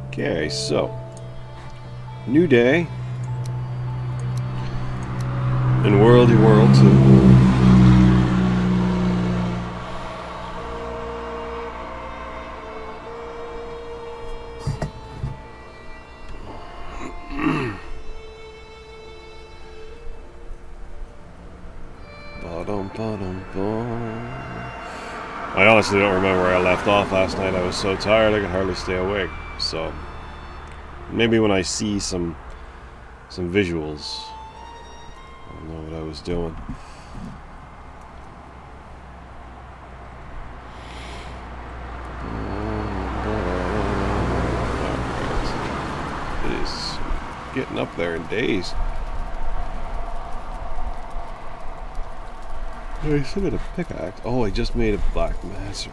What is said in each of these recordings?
Okay, so new day in Worldy World 2. I honestly don't remember where I left off last night. I was so tired I could hardly stay awake. So maybe when I see some visuals, I'll know what I was doing. It is getting up there in days. I still got a pickaxe. Oh, I just made a black macerate.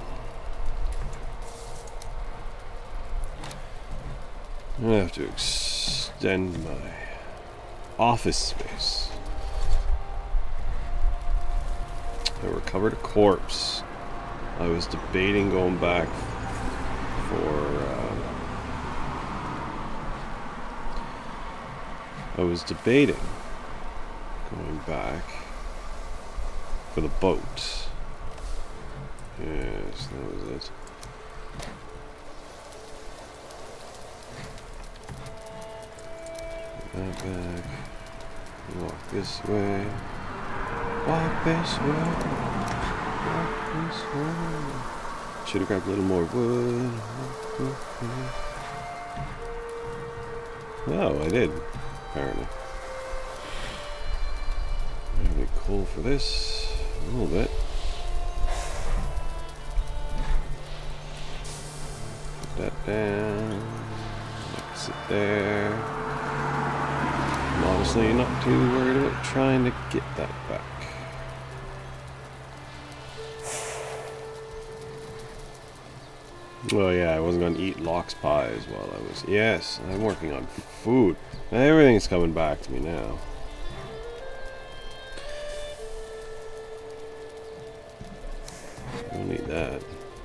I'm gonna have to extend my office space. I recovered a corpse. I was debating going back for going back for the boat. Yes, that was it. Put that back. Walk this way. Walk this way. Walk this way. Should have grabbed a little more wood. Oh, I did, apparently. Maybe coal for this. A little bit. Put that down. Mix it there. I'm honestly not too worried about trying to get that back. Oh yeah, I wasn't going to eat lox pies while I was... Yes, I'm working on food. Everything's coming back to me now. Don't need that.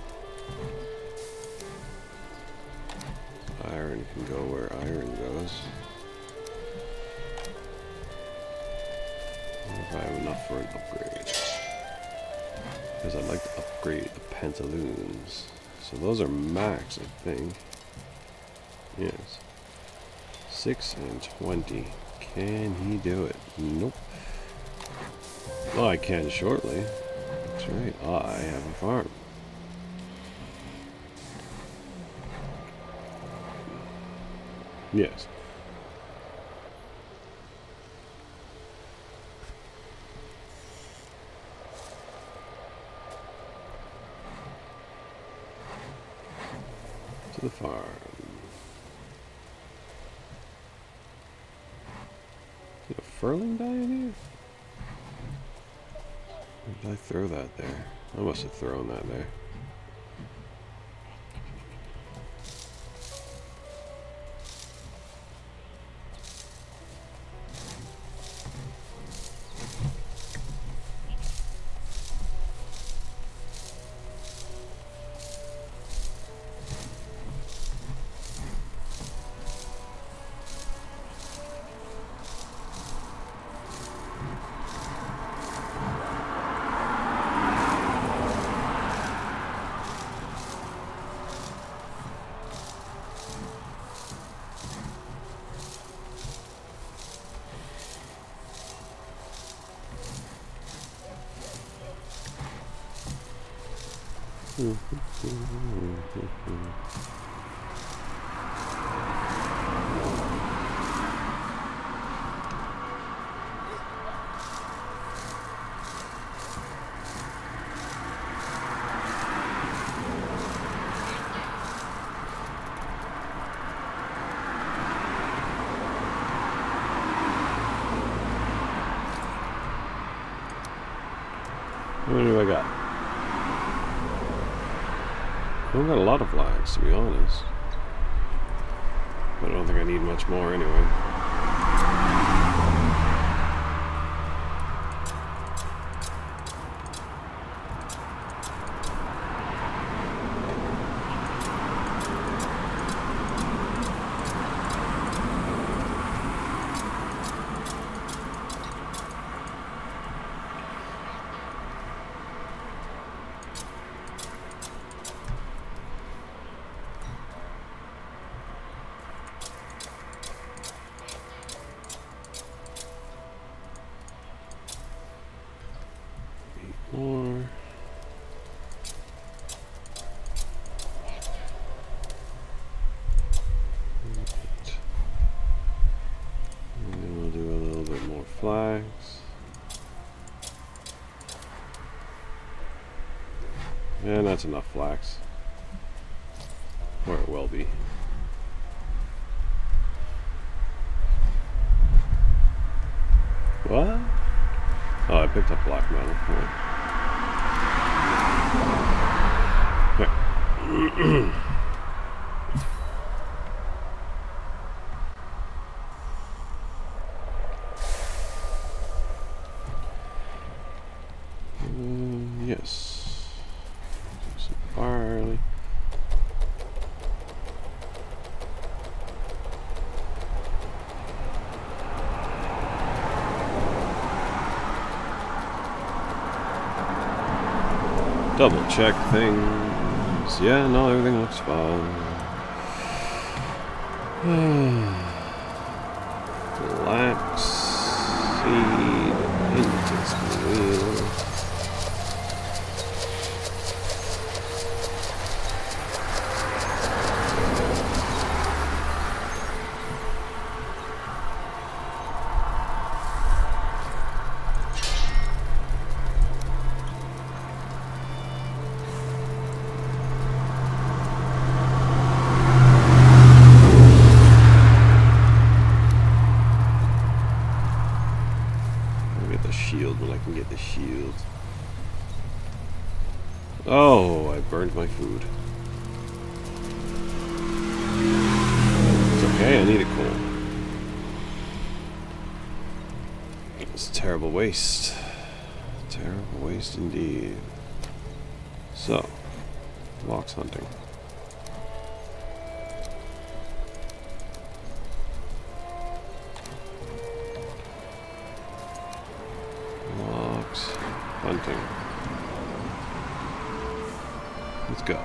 Iron can go where iron goes. I wonder if I have enough for an upgrade. Because I'd like to upgrade the pantaloons. So those are max, I think. Yes. 6 and 20. Can he do it? Nope. Well, I can shortly. That's right, I have a farm. Yes. To the farm. Did a furling die in here? Or did I throw that there? I must have thrown that there. How many do I got? I don't got a lot of flags, to be honest. But I don't think I need much more anyway. And that's enough flax. Or it will be. What? Oh, I picked up black metal. Okay. Yes. Some barley. Double check things. Yeah, no, everything looks fine. Flax seed into wheel. When I can get the shield. Oh, I burned my food. It's okay, I need it cool. It's a terrible waste. Terrible waste indeed. So, lox hunting. Hunting. Let's go.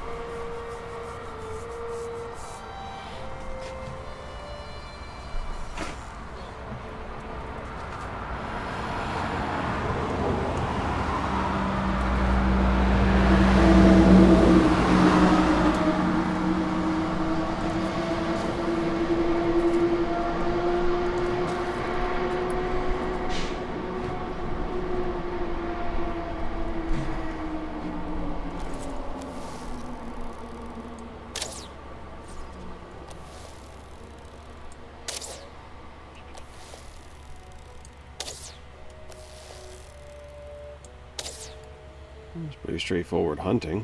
It's pretty straightforward hunting.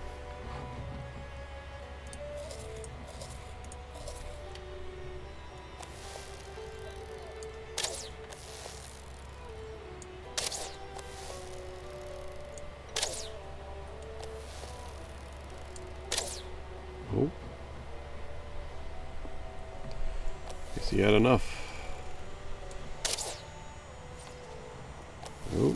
Oh. Guess he had enough. Oh.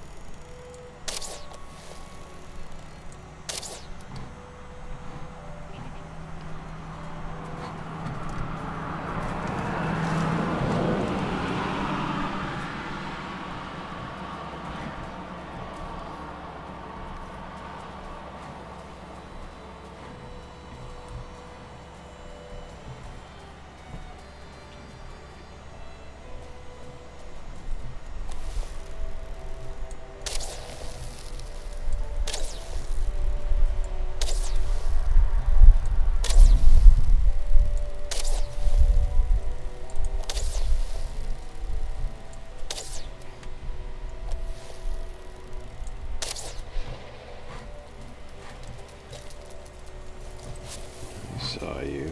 Saw you.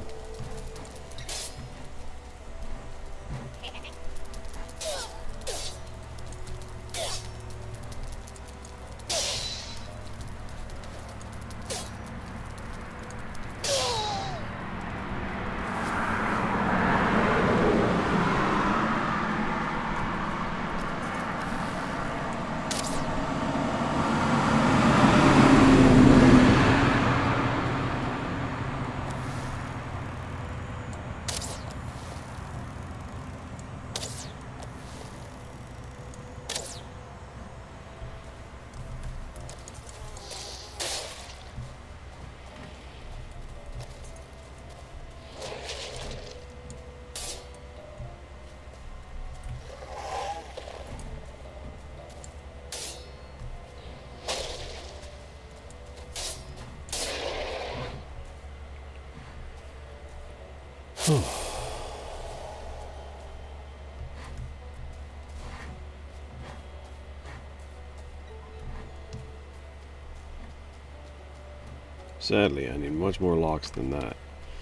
Sadly, I need much more locks than that.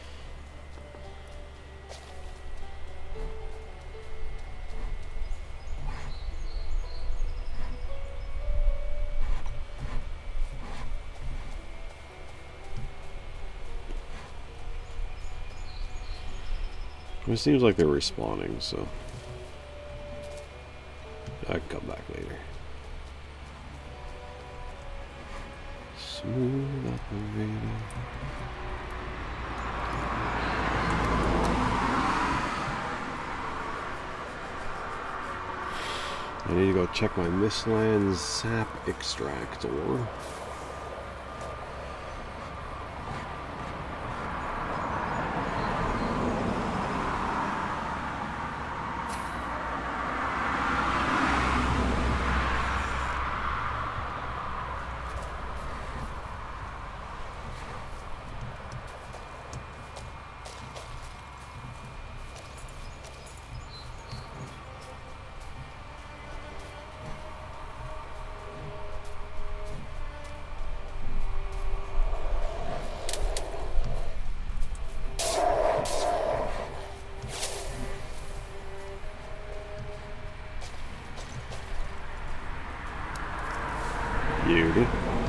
It seems like they're respawning, so I can come back later. Smooth operator. I need to go check my Mistlands sap extractor. Beauty.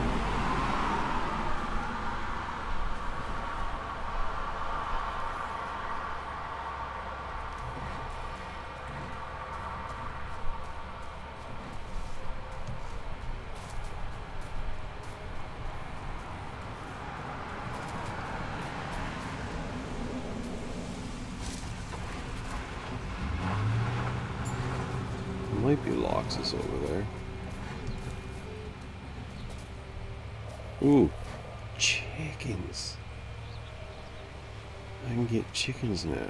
Might be Loxus over there. Ooh, chickens. I can get chickens now.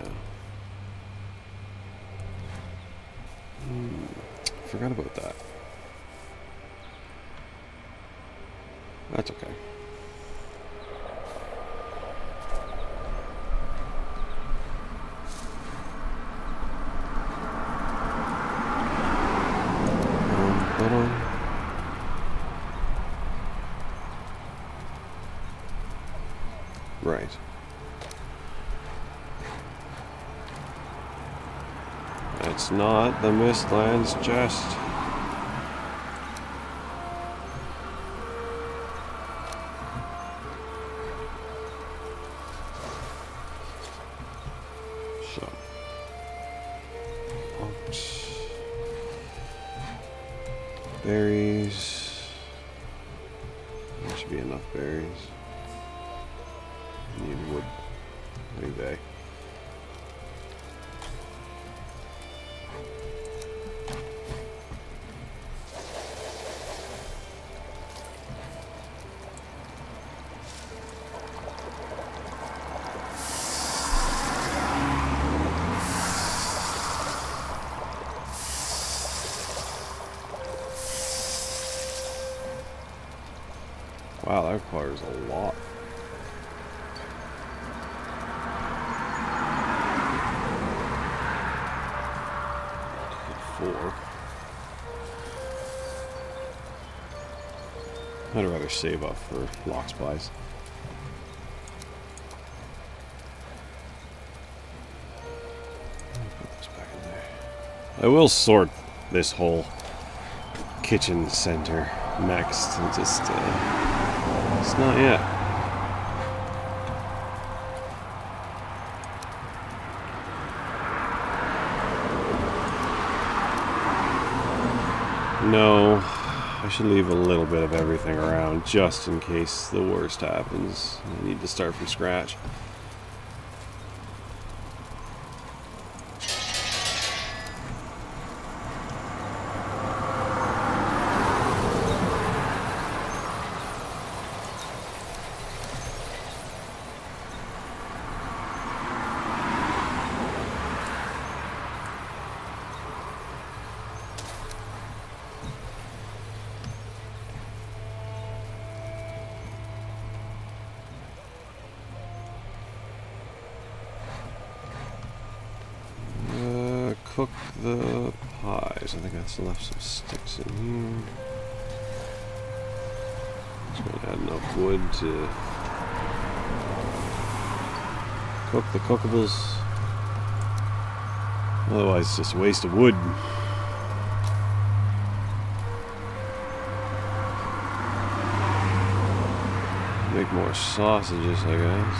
Forgot about that. That's okay. Right. That's not the Mistlands chest. So. Berries. There should be enough berries. Need wood. Anyway. Wow, that requires a lot. I'd rather save up for lock supplies. Put this back in there. I will sort this whole kitchen center next and just it's not yet. No, I should leave a little bit of everything around just in case the worst happens. I need to start from scratch. cook the pies. I think I still have some sticks in here. Just gonna add enough wood to cook the cookables. Otherwise, it's just a waste of wood. Make more sausages, I guess.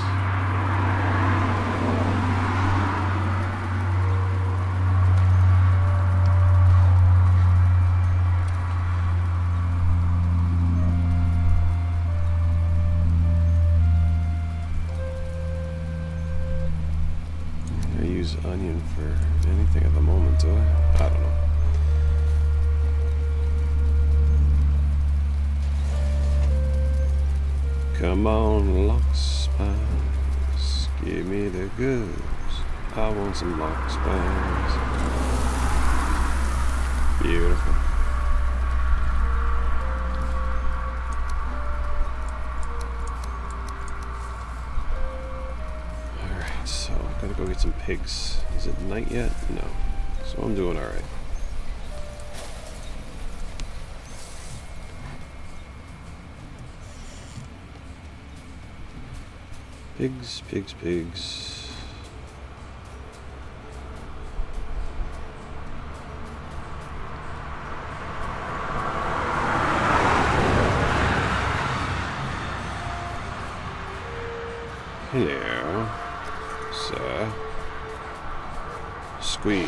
I use onion for anything at the moment, do I? I don't know. Come on, lox spice, give me the goods. I want some lox spice. Beautiful. Alright, so I gotta go get some pigs. Is it night yet? No. So I'm doing alright. Pigs, pigs, pigs. Hello, sir. Squeeze.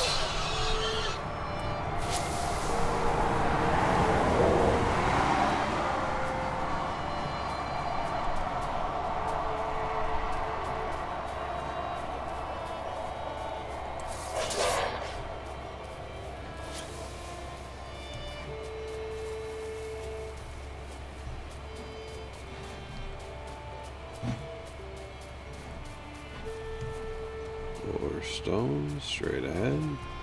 Stone straight ahead.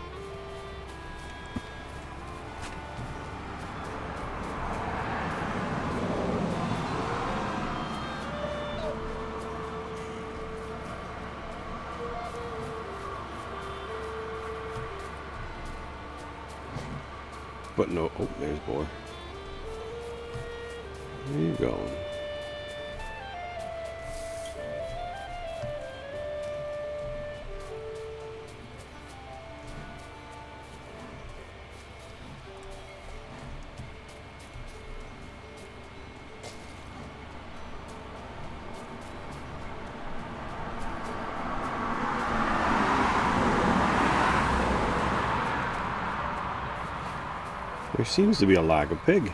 But no, oh, there's boar. Where are you going? There seems to be a lack of pig.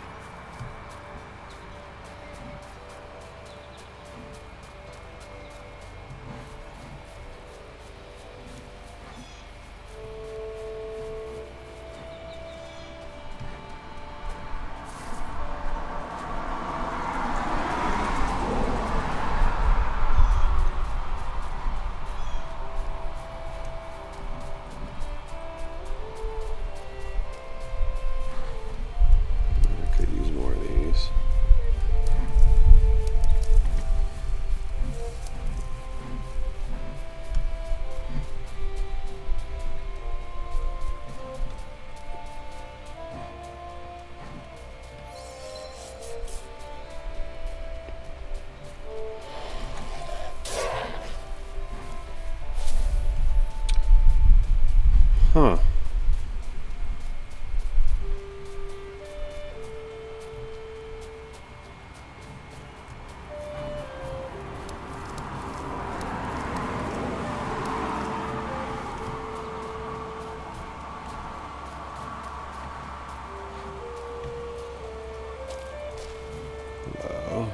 Huh. Hello.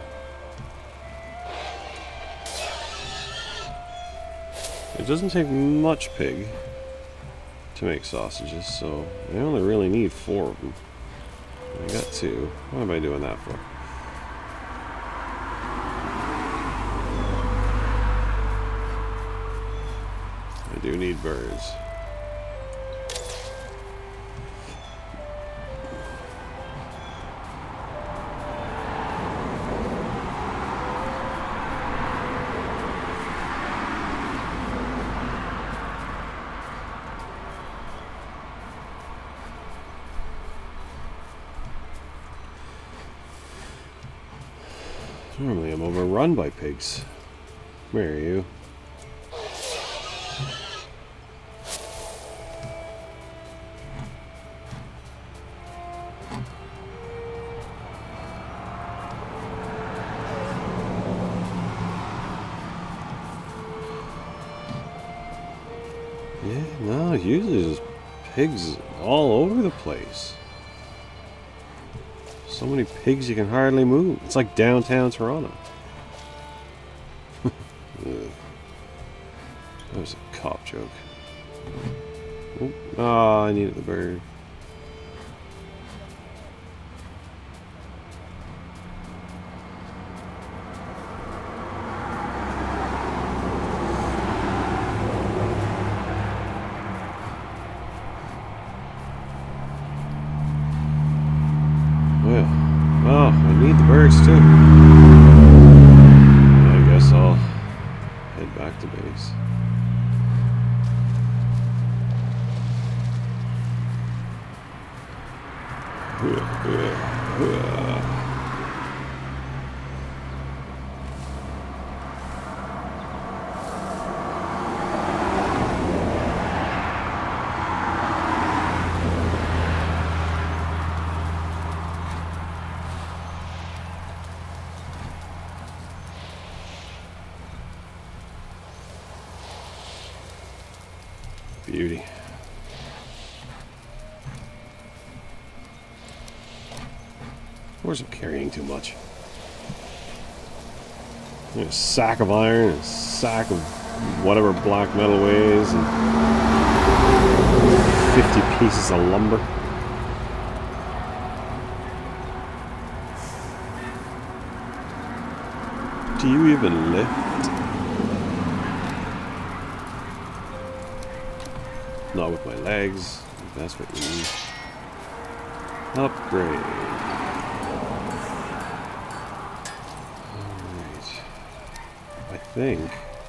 It doesn't take much pig to make sausages, so I only really need 4 of them. I got 2. What am I doing that for? I do need birds. Normally I'm overrun by pigs. Where are you? Yeah, no, usually there's pigs all over the place. So many pigs you can hardly move. It's like downtown Toronto. That was a cop joke. Oh, I needed the bird. Well, oh, I need the birds too. I guess I'll head back to base. Beauty. Of course I'm carrying too much. A sack of iron, a sack of whatever black metal weighs, and 50 pieces of lumber. Do you even lift? Not with my legs, if that's what you need. Upgrade. Alright. I think.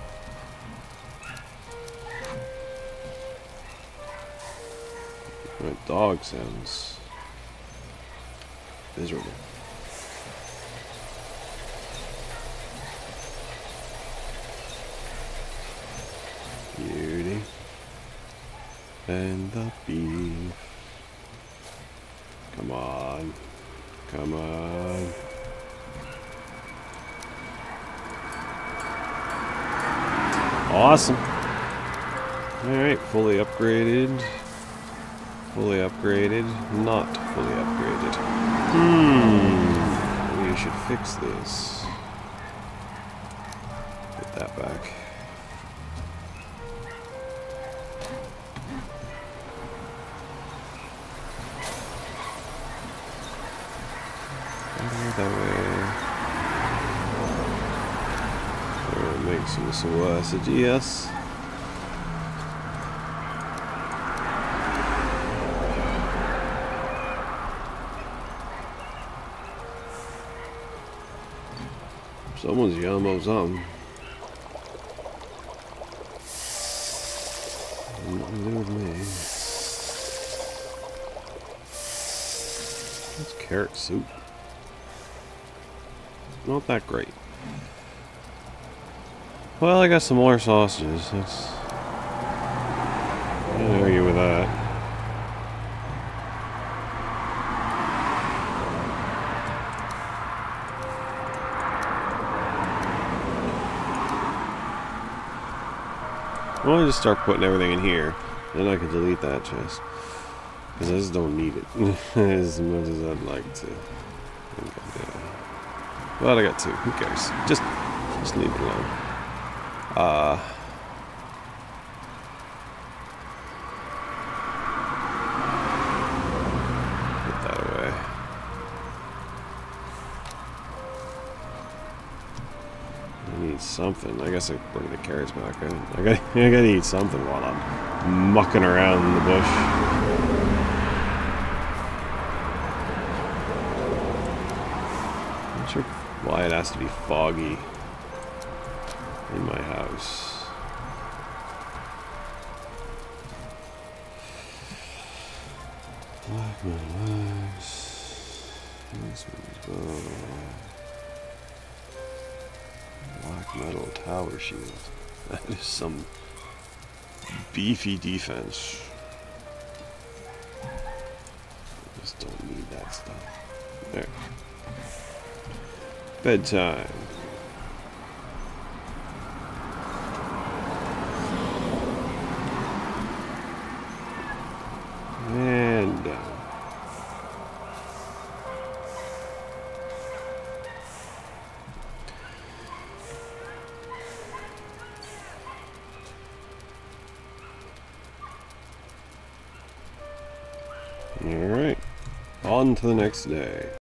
My dog sounds miserable. Beauty. And the beef. Come on. Come on. Awesome. Alright, fully upgraded. Fully upgraded. Not fully upgraded. We should fix this. Put that back. That way. Make some sausages. Someone's yelling about something. Nothing to do with me. That's carrot soup. Not that great. Well, I got some more sausages. That's... I can't argue with that. Why don't I just start putting everything in here? Then I can delete that chest. Because I just don't need it. As much as I'd like to. But I got two. Who cares? Just leave it alone. Put that away. I need something. I guess I bring the carrots back in. I gotta eat something while I'm mucking around in the bush. Why it has to be foggy in my house. Black my legs. This one's gone. Metal tower shield. That is some beefy defense. I just don't need that stuff. There. Bedtime. And down. Alright, on to the next day.